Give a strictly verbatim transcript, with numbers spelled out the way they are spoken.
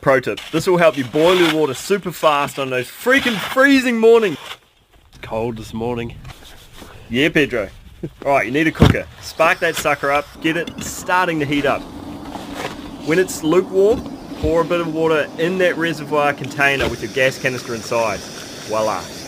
pro tip. This will help you boil your water super fast on those freaking freezing mornings. It's cold this morning. Yeah, Pedro. Alright, you need a cooker. Spark that sucker up, get it starting to heat up. When it's lukewarm, pour a bit of water in that reservoir container with your gas canister inside. Voila.